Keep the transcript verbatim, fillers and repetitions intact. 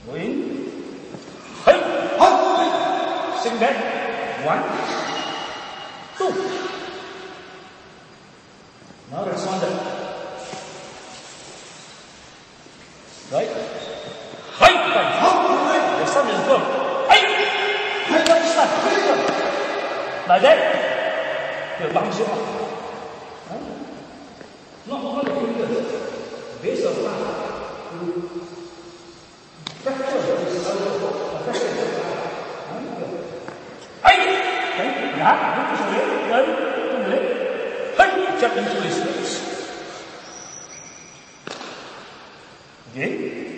Go in. Hey! Sing back. One. Two. Now respond. Right? Hey! The sun is good. Hey! Hey! Stop. Like that. You bounce it off. Not all the fingers. Base of that. Fracture is a fracture. Hey! Yeah, look to the left. Then to the left. Hey! Jump into his legs. Okay?